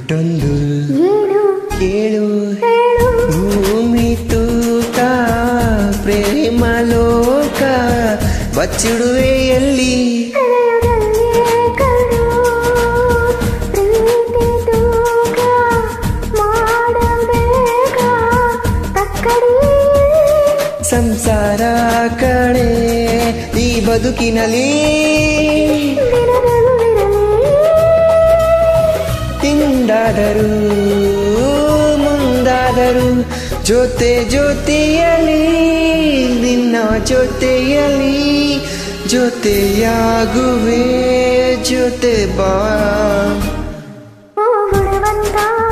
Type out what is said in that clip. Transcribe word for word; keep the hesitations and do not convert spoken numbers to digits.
ಗುಟ್ಟೊಂದು ಕೇಳು ಭೂಮಿ ತೂಕ ಪ್ರೇಮ ಲೋಕ ಬಚ್ಚಿಡುವೆ ಎಲ್ಲಿ ಸಂಸಾರ ಕಣೆ ಈ ಬದುಕಿನಲ್ಲಿ ಹಿಂದಾದರೂ ಮುಂದಾದರೂ ಜೊತೆ ಜೊತೆಯಲ್ಲಿ ನಿನ್ನ ಜೊತೆಯಲ್ಲಿ ಜೊತೆಯಾಗುವೆ ಜೊತೆ ಬಾ.